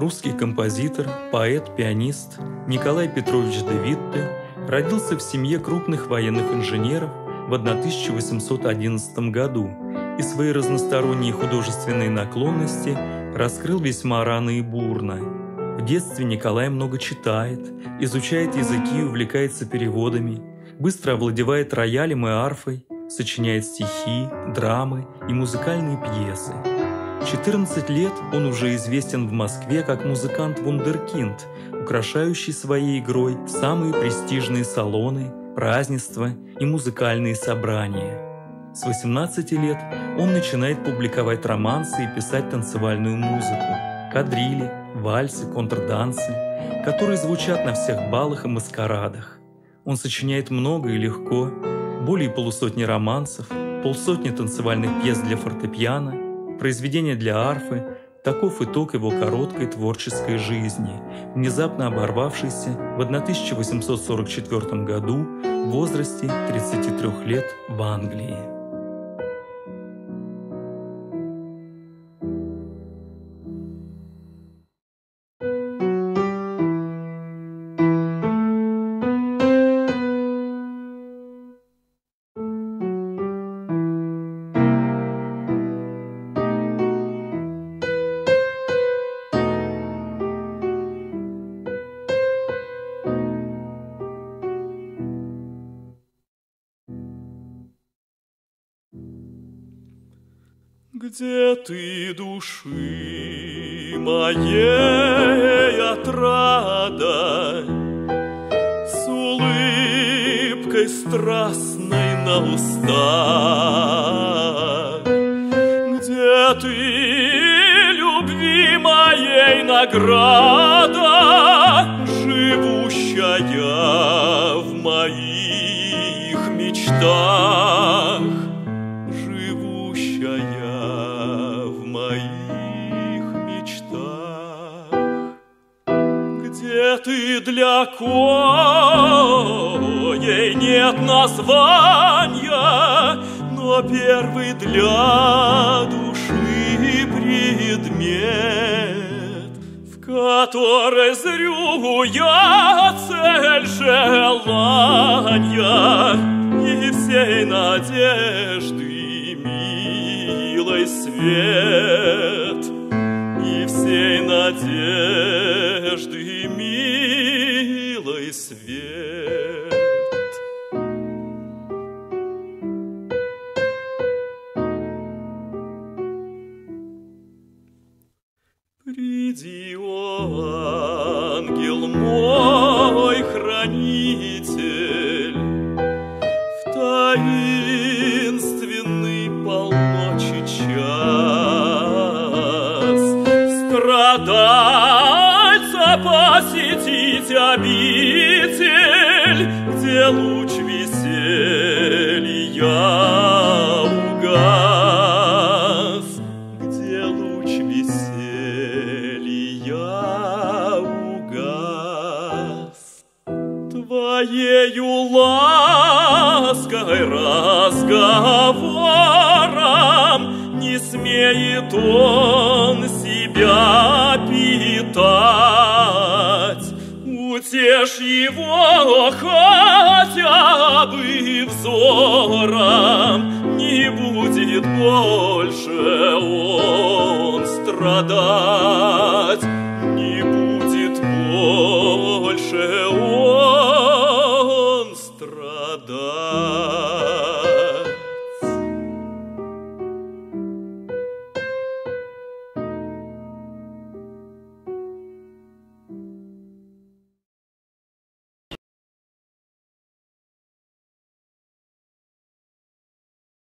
Русский композитор, поэт, пианист Николай Петрович де Витте родился в семье крупных военных инженеров в 1811 году и свои разносторонние художественные наклонности раскрыл весьма рано и бурно. В детстве Николай много читает, изучает языки и увлекается переводами, быстро овладевает роялем и арфой, сочиняет стихи, драмы и музыкальные пьесы. В 14 лет он уже известен в Москве как музыкант-вундеркинд, украшающий своей игрой самые престижные салоны, празднества и музыкальные собрания. С 18 лет он начинает публиковать романсы и писать танцевальную музыку, кадрили, вальсы, контрдансы, которые звучат на всех балах и маскарадах. Он сочиняет много и легко, более полусотни романсов, полсотни танцевальных пьес для фортепиано, произведения для арфы. Таков итог его короткой творческой жизни, внезапно оборвавшейся в 1844 году в возрасте 33 лет в Англии. Где ты, души моей отрада, с улыбкой страстной на устах? Где ты, любви моей награда, живущая в моих мечтах? Где ты, для коей нет названия, но первый для души предмет, в которой зрю я цель желания и всей надежды милой свет, и всей надежды милой свет. Приди, о ангел мой хранитель, в таинственный полночи час, страдальца посетить обитель, где луч веселья угас, где луч веселья угас. Твоею лаской разговором не смеет он себя питать. Утешь его хотя бы взором, не будет больше он страдать.